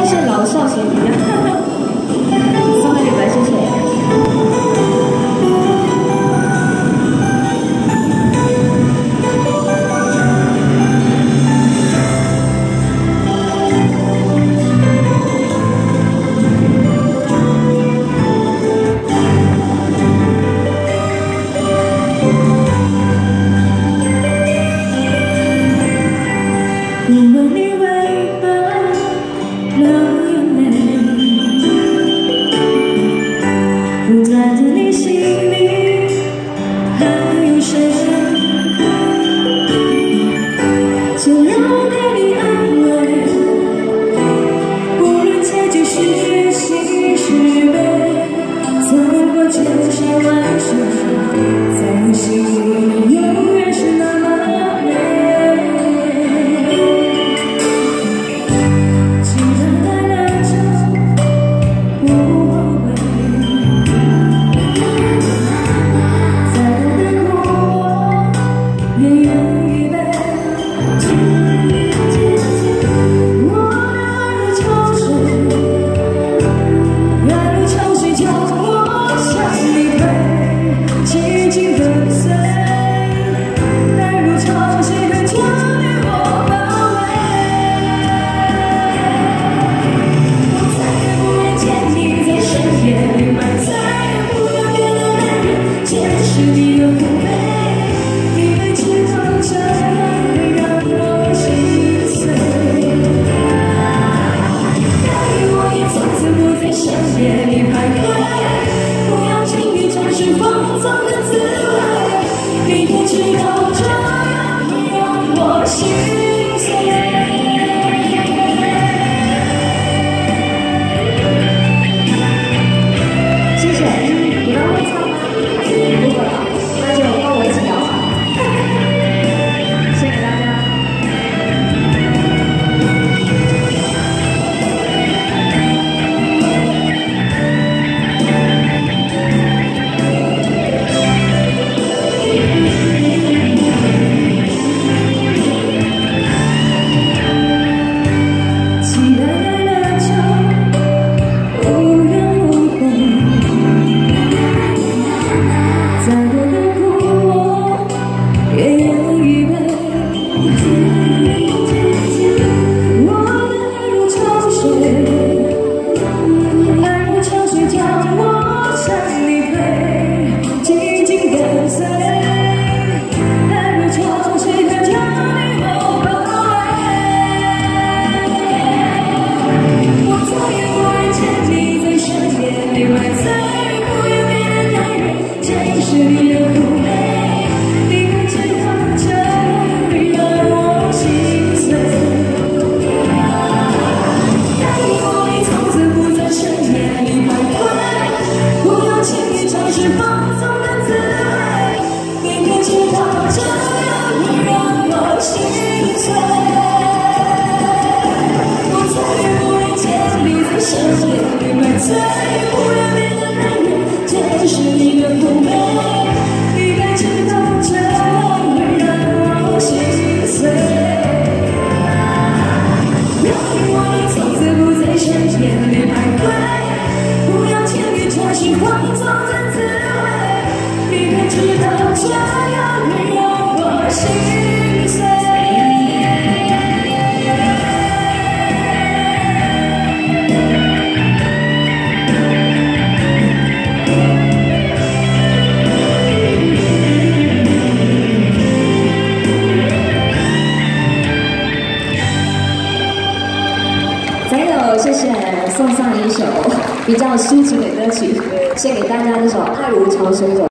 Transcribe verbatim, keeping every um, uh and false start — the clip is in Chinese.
谢谢老少咸宜啊！送给你们，谢谢。 无论你为何流眼泪，不在乎你心里还有谁，就让给你安慰。无论结局是喜是悲，走过千山万水，在你心里你永远是那么美。 是你的妩媚，你会知道这样会让我心碎。答应我也从此不在深夜里徘徊，不要轻易尝试放纵的滋味，你会知道这样会让我心碎。 是你的妩媚，你会知道这样会让我心碎。答应我，你从此不在深夜里徘徊，不要轻易尝试放纵的滋味，你会知道这样会让我心碎。我再也不会见你在深夜里买醉，不要变得男人，这是你的妩媚。 深夜里徘徊，不要轻易尝试放纵的滋味，你会知道这样会让我心碎。还有，谢谢送上一首比较抒情的歌曲，献给大家这首《爱如潮水涌》。